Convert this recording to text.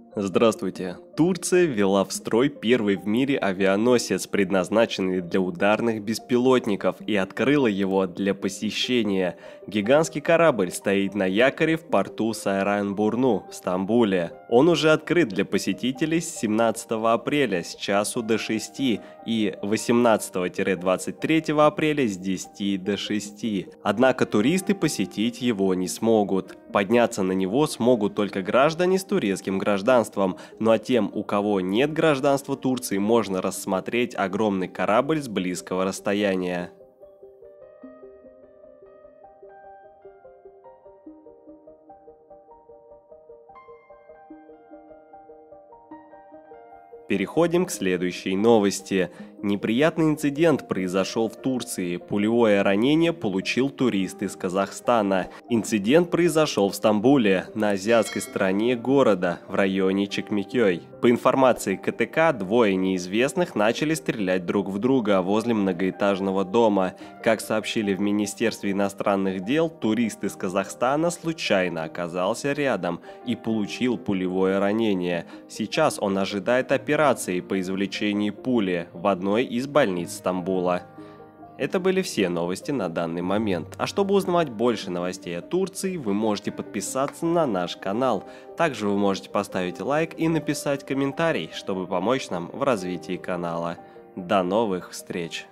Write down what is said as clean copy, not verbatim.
Здравствуйте! Турция ввела в строй первый в мире авианосец, предназначенный для ударных беспилотников, и открыла его для посещения. Гигантский корабль стоит на якоре в порту Сайран-Бурну в Стамбуле. Он уже открыт для посетителей с 17 апреля с часу до 6 и 18-23 апреля с 10 до 6. Однако туристы посетить его не смогут. Подняться на него смогут только граждане с турецким гражданством, ну а тем, у кого нет гражданства Турции, можно рассмотреть огромный корабль с близкого расстояния. Переходим к следующей новости. Неприятный инцидент произошел в Турции. Пулевое ранение получил турист из Казахстана. Инцидент произошел в Стамбуле, на азиатской стороне города, в районе Чекмекёй. По информации КТК, двое неизвестных начали стрелять друг в друга возле многоэтажного дома. Как сообщили в Министерстве иностранных дел, турист из Казахстана случайно оказался рядом и получил пулевое ранение. Сейчас он ожидает операции по извлечению пули в одной из больниц Стамбула. Это были все новости на данный момент. А чтобы узнавать больше новостей о Турции, вы можете подписаться на наш канал. Также вы можете поставить лайк и написать комментарий, чтобы помочь нам в развитии канала. До новых встреч!